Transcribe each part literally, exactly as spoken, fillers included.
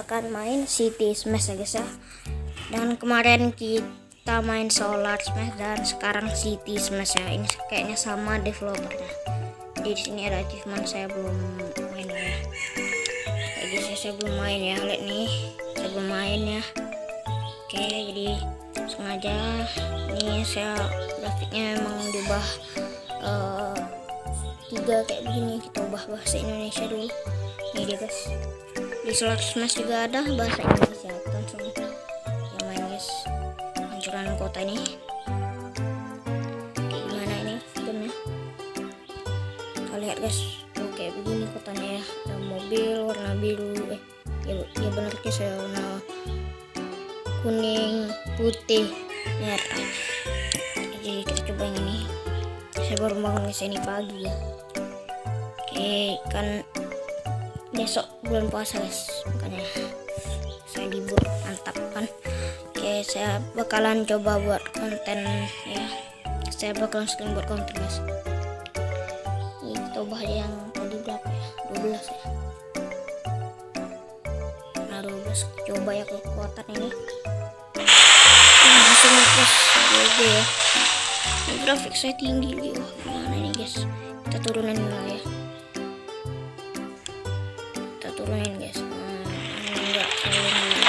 akan main City Smash ya guys ya. Dan kemarin kita main Solar Smash dan sekarang City Smash ya. Ini kayaknya sama developernya. Jadi di sini ada achievement, saya belum main ya. Kayak guys ya, saya belum main ya. Lihat nih, saya belum main ya. Oke, jadi sengaja ini saya grafiknya emang diubah uh, tiga kayak begini. Kita ubah bahasa Indonesia dulu. Ini dia guys. Di Solar Smash juga ada bahasa Indonesia. Kita langsung ya main guys. Hancuran kota ini. Kayak gimana ini filmnya? Kita lihat guys. Tuh kayak begini kotanya ya. Ada mobil warna biru. Eh, ya, ya benar guys ya, warna kuning, putih, merah. Jadi kita coba yang ini. Saya baru bangun guys, ini pagi ya. Oke, kan besok bulan puasa guys, makanya saya libur, mantap kan. Oke, saya bakalan coba buat konten ya. Saya bakalan sering buat konten guys. Ini kita ubah aja yang tadi berapa ya, dua belas ya. Nah dua belas, coba ya kekuatan ini. Langsung guys, G G ya. Ini grafik saya tinggi nih. Wah, gimana ini guys, kita turunin dulu ya. Turunin guys. Nah, enggak turunin.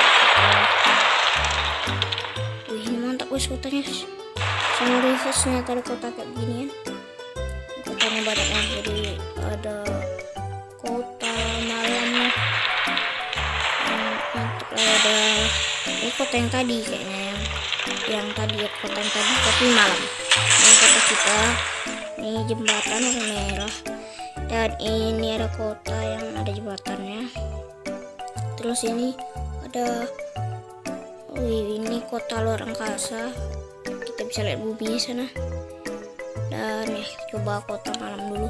Wih, ini mantap guys kotanya. Sama reverse ternyata ada kota kayak begini ya. Kotanya banyak ya. Jadi ada kota malamnya. Hmm, mantap lah, ada ini kota yang tadi kayaknya yang yang tadi ya, kota yang tadi tapi malam. Ini kota kita. Ini jembatan warna merah. Dan ini ada kota yang ada jembatannya. Terus ini ada, wih, ini kota luar angkasa. Kita bisa lihat bumi sana. Dan ya, coba kota malam dulu.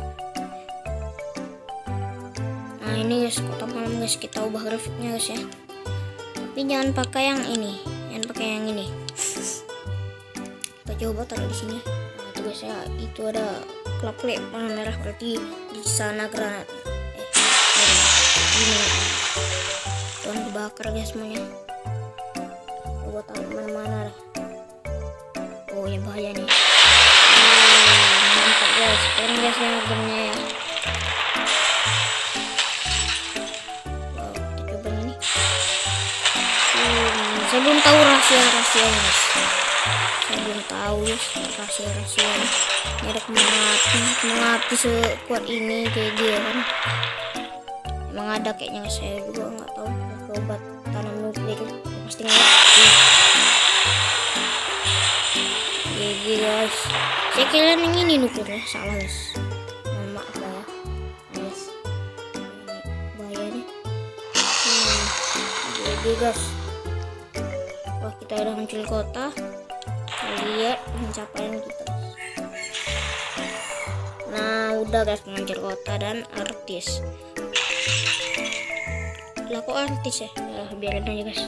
Nah ini guys, kota malam guys, kita ubah grafiknya guys ya. Tapi jangan pakai yang ini, jangan pakai yang ini. Kita coba taruh di sini. Nah itu guys ya, itu ada klip-klip warna merah, berarti di sana granat. Eh, ini tuan dibakar guys semuanya. Coba taruh mana-mana dah. Oh ini bahaya nih. Oh, mantap guys, keren guys ya gamenya ya. Wow, kita coba ini. Hmm, saya belum tahu rahasia-rahasianya guys. Saya belum tahu guys rahasia-rahasianya. Ini ada mengati, mengati sekuat ini kayak dia kan. Emang ada kayaknya, saya juga nggak tahu. Obat tanam nuklir pasti nggak. G G guys. Saya kira yang ini nuklirnya, salah guys. Mohon maaf lah ya. Guys. Bahaya nih. Hmm. G G guys. Wah, kita udah muncul kota. Lihat pencapaian kita. Nah udah guys, pengajar kota dan artis. Lah kok artis ya? Ya biarin aja guys.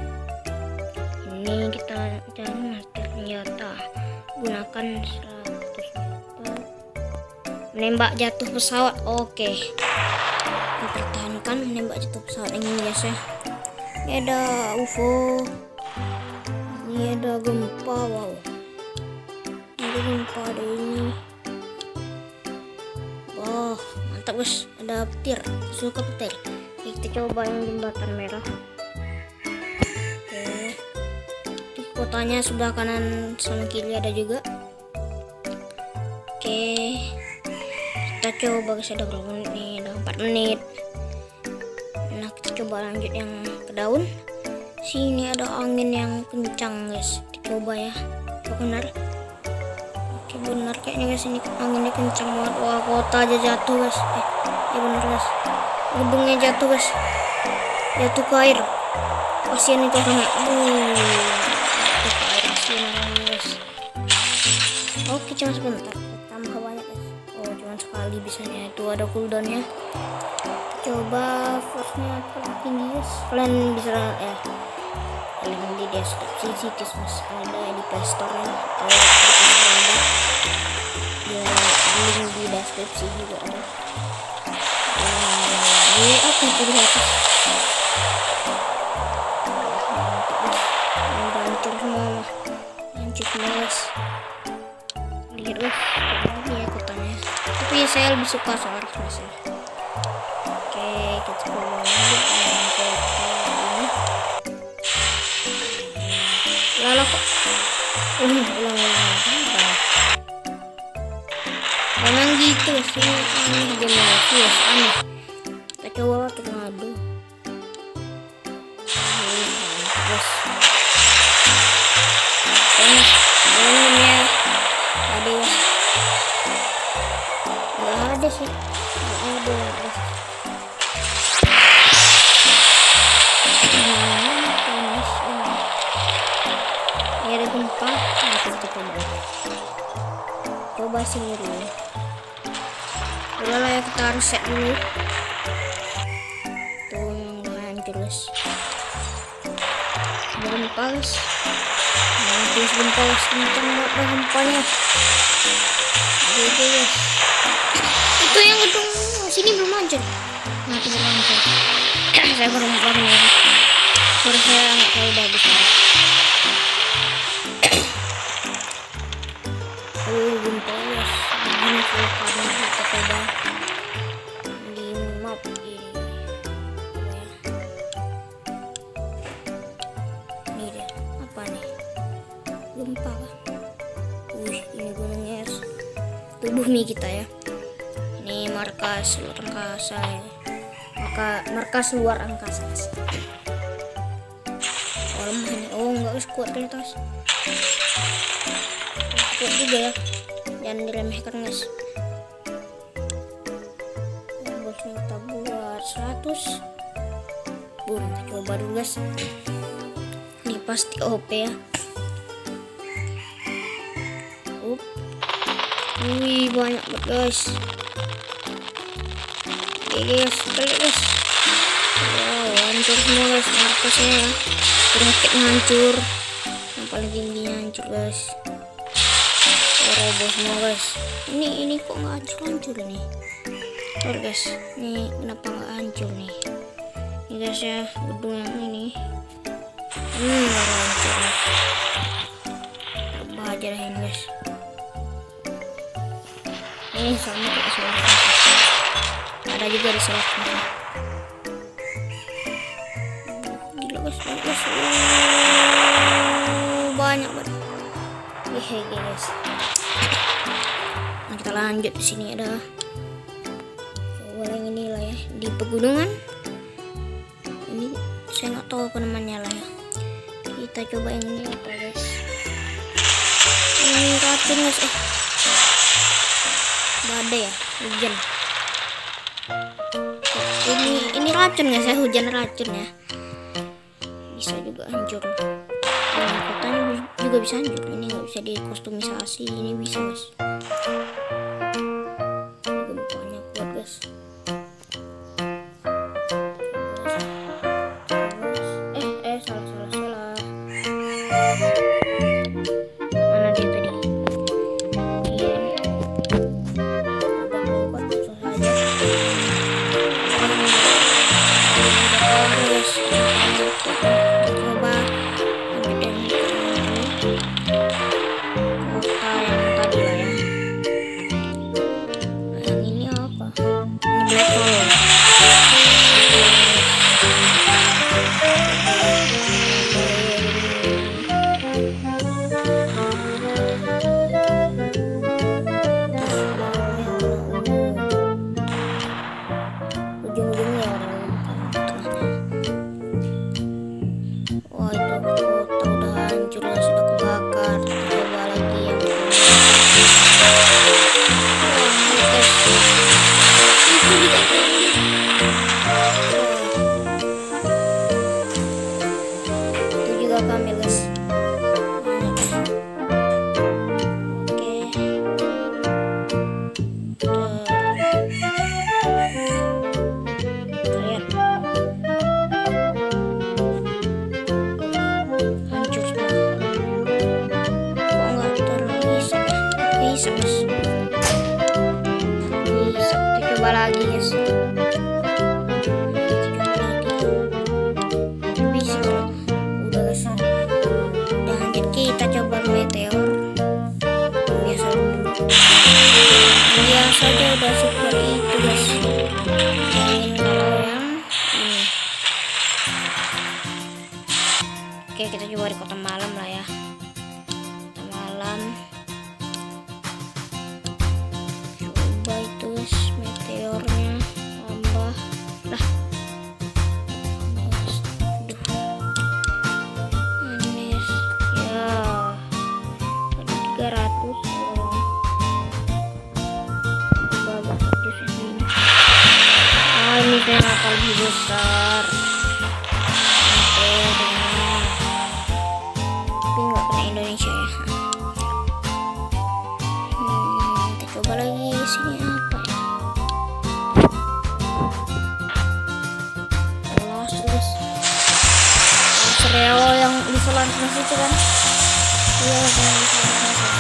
Ini kita cari master senjata. Gunakan seratus meter. Menembak jatuh pesawat. Oke. Mempertahankan menembak jatuh pesawat ini guys ya. Ini ada U F O. Ini ada gempa. Wow. Ini ada gempa, ada ini. Wah, mantap guys, ada petir, suka petir. Oke, kita coba yang jembatan merah. Oke, di kotanya sebelah kanan sama kiri ada juga. Oke, kita coba guys, ada berapa menit nih? Ada empat menit. Nah kita coba lanjut yang ke daun. Sini ada angin yang kencang guys, kita coba ya. Apa benar? Bener kayaknya guys, ini anginnya kencang banget. Wah, kota aja jatuh guys. Eh, ya bener guys, gedungnya jatuh guys, jatuh ke air. Kasian itu orangnya. Uh, jatuh ke air, kasian orangnya guys. Oke, cuma sebentar, tambah banyak guys. Oh, cuma sekali bisanya. Itu ada cooldownnya. Coba force-nya paling tinggi guys. Kalian bisa ya, kalian di desktop City Smash ada di Play Store ya. Atau di Play Store ada. Ya, link di deskripsi juga ada. Ini apa itu di atas? Udah hancur semua mah, hancur semua guys. Lihat wah, ini ya kotanya. Tapi saya lebih suka solar mas ya. Oke, kita coba lanjut dengan kota ini. Lalu kok ulang ulang ulang memang gitu sih, aneh gimana sih, aneh. Kita coba tornado. Terus ini ya ada ya, nggak ada sih, nggak ada guys. Ini ada gempa, kita coba coba sini dulu. Udah lah ya, kita harus set dulu. Tuh yang udah hancur guys. Gempa guys, nanti gempa guys, kencang banget gempanya. Oke guys, itu yang gedung sini belum hancur. Nah itu belum hancur. Saya baru bangun ya, suara saya nggak terlalu bagus ya. Oh gempa guys, begini vulkannya kita coba di map ini. Ini dia, apa nih? Gempa kah? Wih, ini gunungnya guys. Itu bumi kita ya. Ini markas luar angkasa ya. Maka markas luar angkasa guys. Oh lemah ini, oh nggak guys, kuat kali guys. Kuat juga ya, jangan diremehkan guys. Bosnya kita buat seratus. Boom, kita coba dulu guys. Ini pasti O P ya. Up. Wih banyak banget guys. Oke guys, klik guys. Wow, hancur semua guys markasnya ya. Raketnya hancur, yang paling tingginya hancur guys. Oh, roboh semua guys. Ini ini kok nggak hancur-hancur nih? Tuh guys, ini kenapa nggak hancur nih? Ini guys ya, gedung yang ini. Hmm, baru hancur nih. Tambah aja lah ini guys. Ini sama kayak solar. Ada juga di solar. Gila guys, guys. Oh, banyak banget. Hehe guys. Nah, kita lanjut di sini ada coba yang ini lah ya, di pegunungan. Ini saya nggak tahu apa namanya lah ya. Kita coba yang ini apa guys? Ini racun guys, eh badai ya, hujan. Ini ini racun guys ya, hujan racun ya. Bisa juga hancur. Nah, kotanya juga bisa hancur. Ini nggak bisa dikostumisasi, ini bisa guys. Ini gempanya kuat guys. Eh eh salah salah salah. Mana dia tadi? Iya. Udah kuat susah aja. Terus coba kota yang tadi lah ya. Yang ini apa? Ini black hole. saja udah super itu guys. Ingin kalau yang ini. Oke, kita coba di kota malam lah ya. Kota malam. Coba itu guys, meteornya tambah lah. Manis ya, tiga ratus. Ah, ini ternyata lebih besar. Tapi nggak kena Indonesia ya. Hmm, kita coba lagi sini apa ya? Oh, terus Sereo yang di Solar Mas itu kan? Iya, yang di Solar Mas.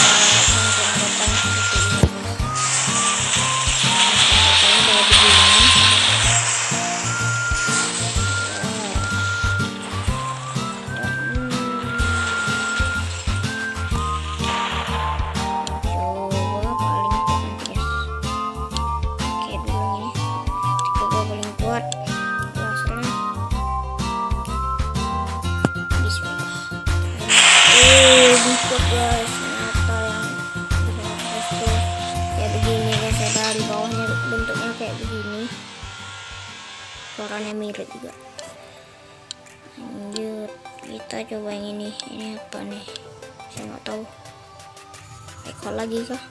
Guys, ternyata yang itu kayak begini guys, ada di bawahnya bentuknya kayak begini, suaranya mirip juga. Lanjut, kita coba yang ini. Ini apa nih? Saya nggak tahu. Ekor lagi kah?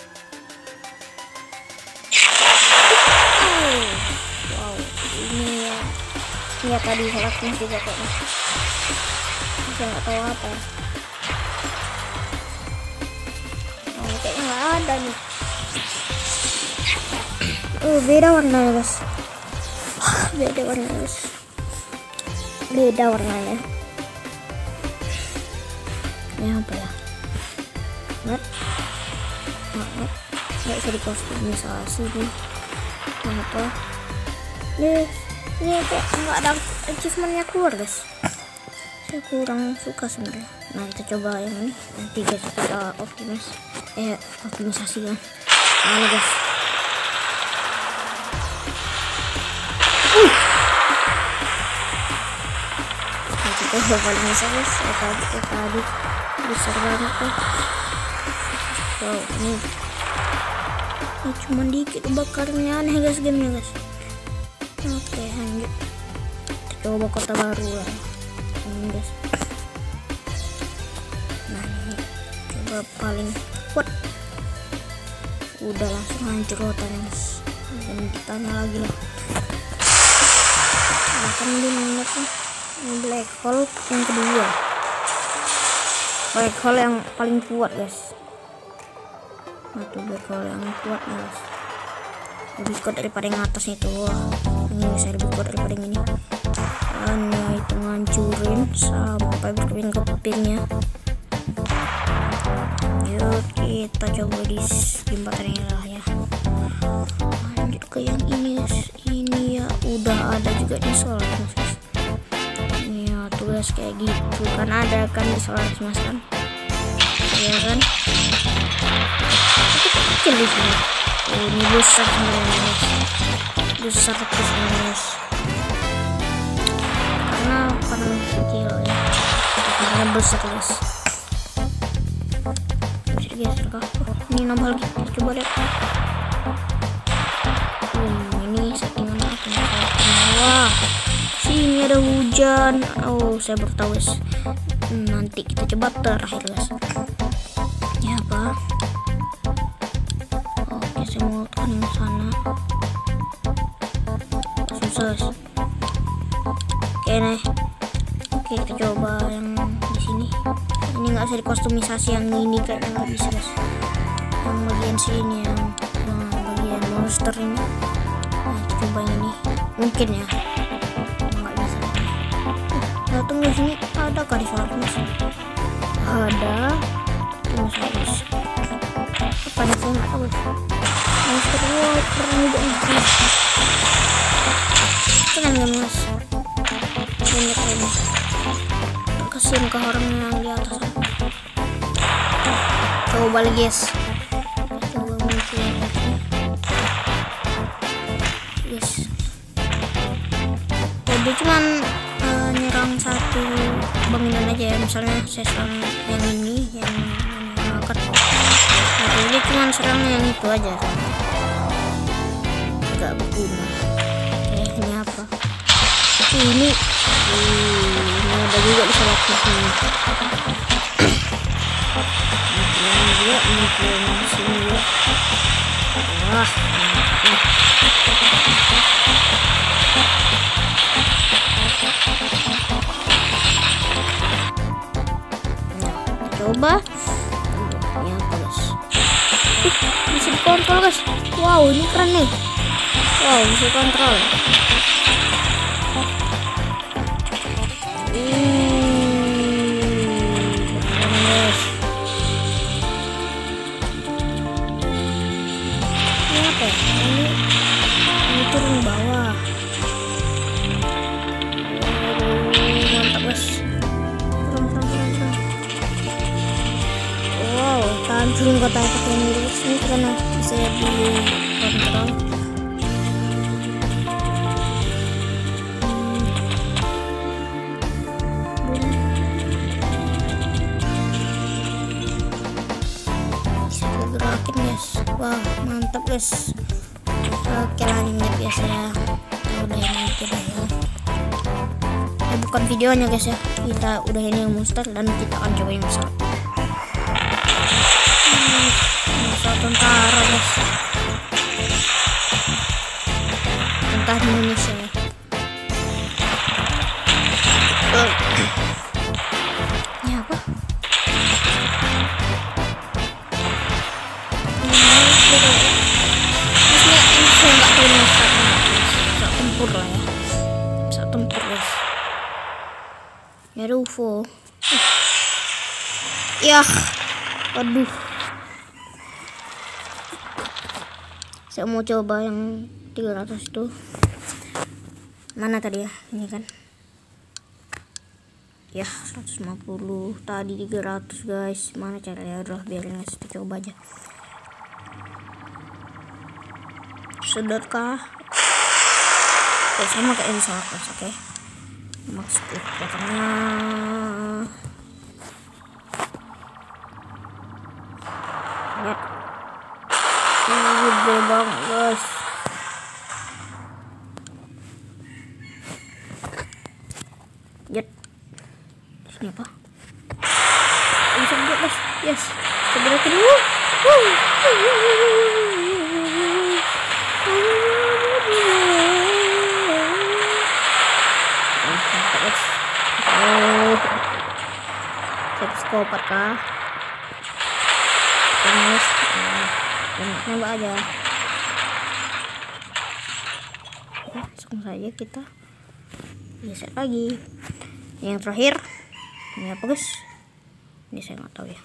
Oh, wow, ini ya. Lihat tadi salatnya juga kayaknya. Saya nggak tahu apa. Kayaknya nggak ada nih. Oh, beda warnanya guys. Beda warnanya guys. Beda warnanya. Ini apa ya? Nggak, nggak, nggak bisa dikostumisasi nih. Ini apa? Ini, ini kayak nggak ada achievementnya keluar guys. Saya kurang suka sebenarnya. Nah, kita coba yang ini. Nanti guys kita optimis. Eh, optimisasi kan. Halo guys. Uh. Nah, kita coba paling besar guys. Ya tadi, ya tadi besar banget tuh. Wow, ini. Ini cuma dikit bakarnya, aneh guys gamenya guys. Oke, lanjut. Kita coba kota baru lah. Ini guys. Nah, ini coba paling kuat. Udah langsung hancur kotanya guys. Dan ditanya lagi lah. Nah, kan di mana tuh? Ini black hole yang kedua. Black hole yang paling kuat guys. Nah, tuh black hole yang kuat nih guys. Lebih kuat daripada yang atas itu. Wah, ini bisa lebih kuat daripada yang ini. Hanya itu ngancurin sampai berkeping-kepingnya. Yuk, kita coba di jembatan ini lah ya. Lanjut ke yang ini guys. Ini ya udah ada juga di Solar guys. Ini ya tugas kayak gitu kan, ada kan di Solar Mas kan. Iya kan? Itu kecil di sini. Oh, ini besar sebenarnya guys. Besar terus guys. Karena karena kecil ya. Karena besar guys. Geser kah? Oh, ini nambah lagi. Kita coba lihat. Hmm, ini settingan apa? Wah, sini ada hujan. Oh, saya baru tahu guys. Hmm, nanti kita coba terakhir guys. Ini apa? Oke, saya mau tekan yang sana. Susah guys. Oke nih. Oke, kita coba yang di sini. Ini nggak bisa dikostumisasi, yang ini kayaknya nggak bisa guys. Yang bagian sini, yang nah, bagian monster ini. Nah, kita coba yang ini. Mungkin ya. Nggak bisa. Nah, tunggu sini ada kah di Solar Mas? Ada. Tunggu guys. Apa nih, saya nggak tahu guys. Monster water juga nih. Keren kan mas? Banyak ini. Kasihin ke orang yang di atas. Coba lagi guys. Coba muncul. dia cuman uh, nyerang satu bangunan aja ya. Misalnya saya serang yang ini yang akar, nah, dia cuman serang yang itu aja, nggak berguna. Oke, ini apa? Ini ini ada juga bisa lapis ini. Ini dia, ini dia, sini dia. Wah, nah, coba ya guys. Uh, bisa dikontrol guys. Wow, ini keren nih. Wow, bisa kontrol. Turun bawah. Mantap guys. Turun, turun, turun, turun. Wow, langsung kotak-kotak ini guys. Ini karena bisa dikontrol. Bisa digerakin guys. Wah, mantap guys. Oke, lanjut guys ya. Udah ini aja deh ya. Ini bukan videonya guys ya. Kita udah ini yang monster dan kita akan coba yang besar. Hmm, besar tentara guys. Tentara Indonesia ya. Oh. Ini apa? Pesawat tempur lah ya, pesawat tempur guys. Ini ada U F O. Yah, waduh. Saya mau coba yang tiga ratus itu. Mana tadi ya? Ini kan. Ya, seratus lima puluh. Tadi tiga ratus guys. Mana caranya? Udah biarin guys, kita coba aja. Sedekah. Oke, sama kayak yang salah guys, oke. Maksudnya karena lihat ini gede banget guys. Lihat sini apa? Bisa buat guys, yes. Segera kedua. Oh, psikopat kah? Terus, nah, nembak aja. Langsung saja kita geser lagi. Yang terakhir, ini apa guys? Ini saya nggak tahu ya.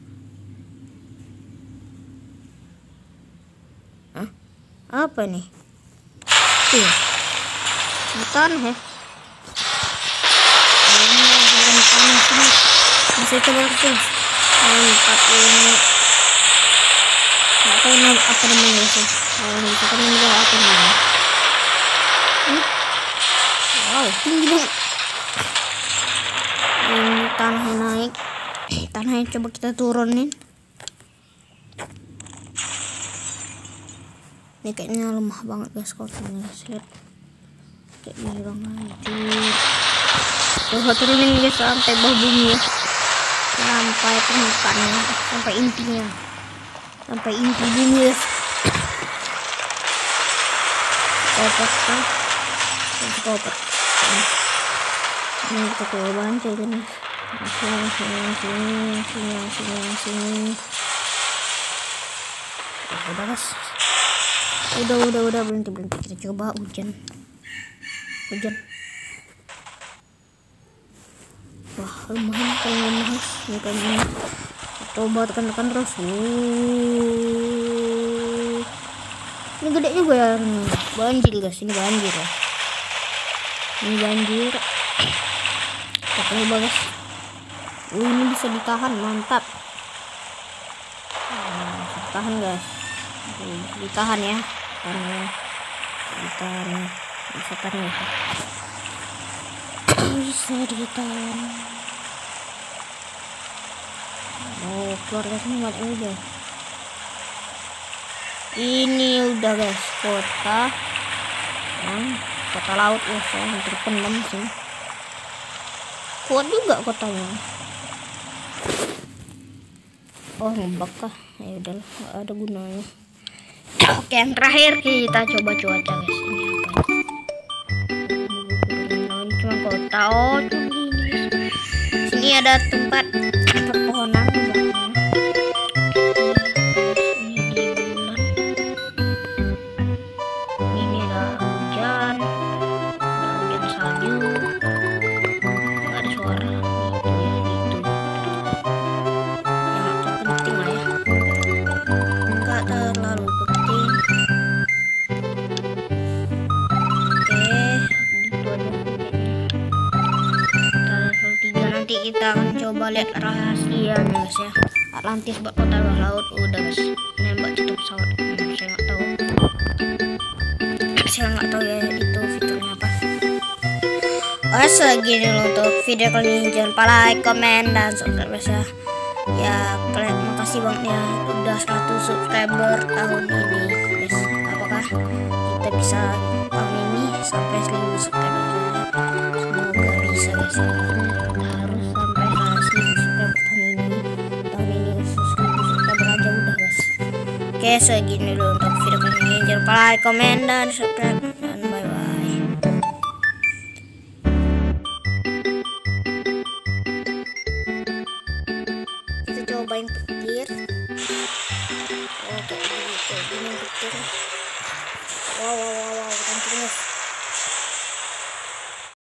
Hah? Apa nih? Iya, bukan ya? Bisa coba guys. Empat ini nggak tahu apa namanya sih. Oh, itu kan ini apa namanya? Ini, wow, tinggi banget. Ini tanah naik, tanahnya coba kita turunin. Ini kayaknya lemah banget guys, kalau guys lihat kayak gini banget. Coba turunin guys sampai bawah bumi ya, sampai permukaannya, sampai intinya, sampai inti bumi guys. Koper kan, koper. Ini kita coba aja ini. Sini, sini, sini, sini, sini, sini. Udah guys. Udah, udah, udah berhenti, berhenti. Kita coba hujan, hujan. Wah, lumayan kayaknya guys. Ini kayaknya. Coba tekan-tekan terus. Wuh. Ini gedenya gue ya. Banjir guys, ini banjir ya. Ini banjir. Kita coba guys. Uh, ini bisa ditahan, mantap. Nah, bisa ditahan guys. Uh, ditahan ya. Karena ditahan. Bisa tahan ya. bisa ditahan. Oh, keluar dari sini banyak udah. Ini udah guys, kota yang kota laut ya, saya terpendam sih. Kuat juga kotanya. Oh, ngebak kah? Ya udahlah, nggak ada gunanya. Oke, yang terakhir kita coba cuaca guys. Ini apa? Ini cuma kota. Oh, cuma gini guys. Sini ada tempat pepohonan. Ini ada hujan, ada hujan salju. Nggak ada suara. Itu ya, itu. Yang agak penting lah ya. Nggak terlalu penting. Nanti kita akan coba lihat rahasianya guys ya. Atlantis buat kota bawah laut udah guys. Nembak jatuh pesawat. Hmm, saya nggak tahu. Saya nggak tahu ya itu fiturnya apa. Oh, segini loh untuk video kali ini. Jangan lupa like, komen, dan subscribe guys ya. Ya, makasih banget ya udah seratus subscriber tahun ini guys. Apakah kita bisa tahun ini sampai seribu subscriber? Semoga bisa guys. Harus sampai seribu subscriber tahun ini. Tahun ini seribu subscriber aja udah guys. Oke, segini dulu untuk video kali ini. Jangan lupa like, komen, dan subscribe, dan bye bye. Kita cobain petir. Oke, kayak gini, kayak gini petir. Wow, wow, wow, wow, kan terus.